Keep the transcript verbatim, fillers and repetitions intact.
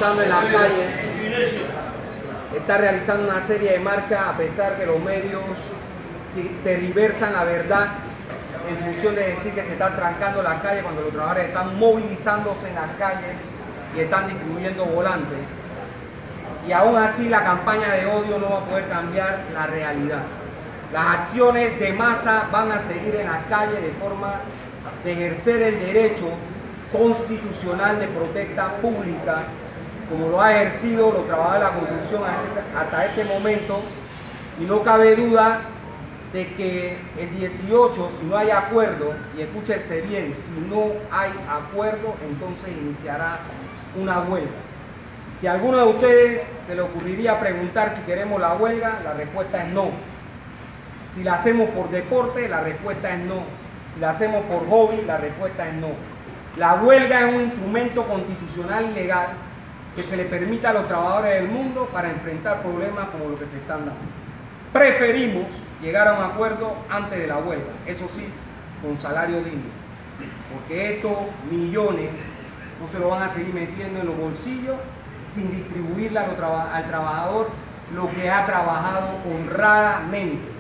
estando en las calles, está realizando una serie de marchas a pesar que los medios tergiversan la verdad en función de decir que se están trancando las calles cuando los trabajadores están movilizándose en las calles y están distribuyendo volantes. Y aún así la campaña de odio no va a poder cambiar la realidad. Las acciones de masa van a seguir en las calles de forma de ejercer el derecho constitucional de protesta pública, como lo ha ejercido los trabajadores de la construcción hasta este momento, y no cabe duda de que el dieciocho, si no hay acuerdo, y escúchese bien, si no hay acuerdo, entonces iniciará una huelga. Si a alguno de ustedes se le ocurriría preguntar si queremos la huelga, la respuesta es no. Si la hacemos por deporte, la respuesta es no. Si la hacemos por hobby, la respuesta es no. La huelga es un instrumento constitucional y legal que se le permite a los trabajadores del mundo para enfrentar problemas como los que se están dando. Preferimos llegar a un acuerdo antes de la huelga, eso sí, con salario digno, porque estos millones no se lo van a seguir metiendo en los bolsillos sin distribuirle al trabajador lo que ha trabajado honradamente.